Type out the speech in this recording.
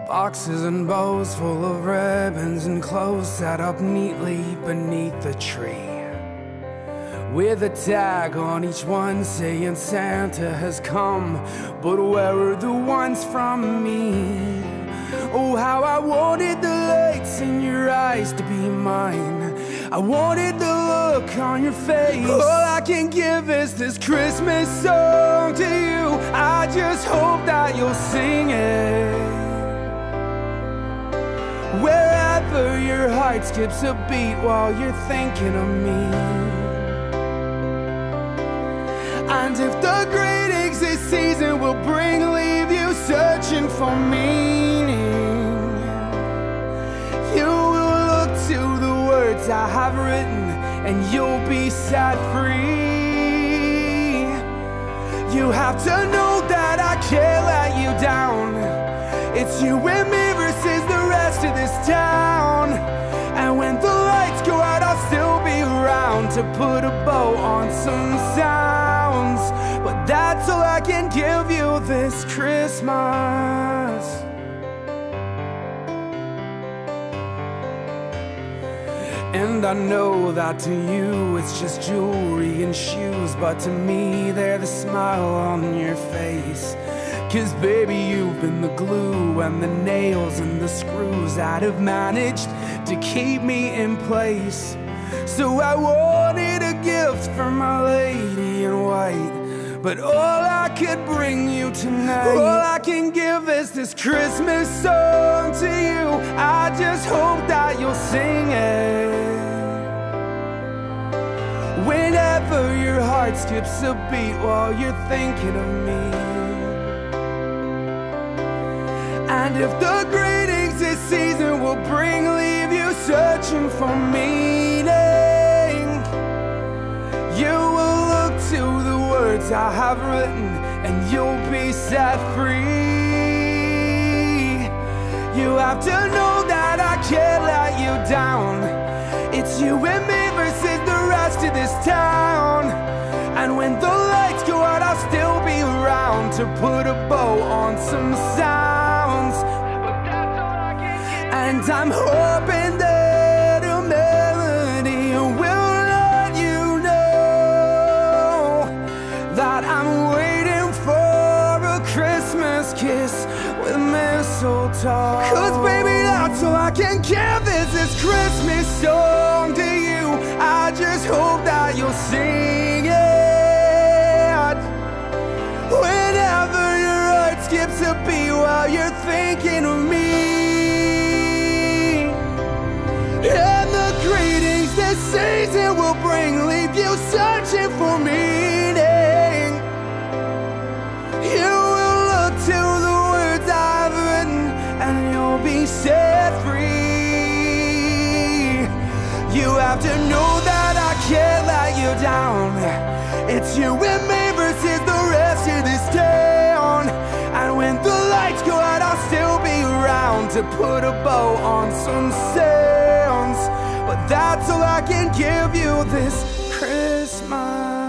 Boxes and bows full of ribbons and clothes set up neatly beneath the tree, with a tag on each one saying Santa has come, but where are the ones from me? Oh, how I wanted the lights in your eyes to be mine. I wanted the look on your face. All I can give is this Christmas song to you. I just hope that you'll sing it wherever your heart skips a beat while you're thinking of me. And if the greetings this season will bring, leave you searching for meaning, you will look to the words I have written and you'll be set free. You have to know that I can't let you down. It's you and me versus the rest of this town. And when the lights go out, I'll still be around to put a bow on some sounds. But that's all I can give you this Christmas. And I know that to you it's just jewelry and shoes, but to me they're the smile on your face. 'Cause baby, you've been the glue and the nails and the screws that have managed to keep me in place. So I wanted a gift for my lady in white, but all I could bring you tonight, all I can give is this Christmas song to you. I just hope that you'll sing it whenever your heart skips a beat while you're thinking of me. And if the greetings this season will bring, leave you searching for meaning, you will look to the words I have written and you'll be set free. You have to know that I can't let you down. It's you and me versus the rest of this town. And when the lights go out, I'll still be around to put a bow on some sounds. And I'm hoping that a melody will let you know that I'm waiting for a Christmas kiss with mistletoe. 'Cause baby, that's all I can give is this Christmas song to you. I just hope that you'll sing it whenever your heart skips a beat while you're thinking of me. And the greetings this season will bring, leave you searching for meaning. You will look to the words I've written and you'll be set free. You have to know that I can't let you down. It's you and me versus the rest of this town. And when the lights go out, I'll still be around to put a bow on some sounds. But that's all I can give you this Christmas.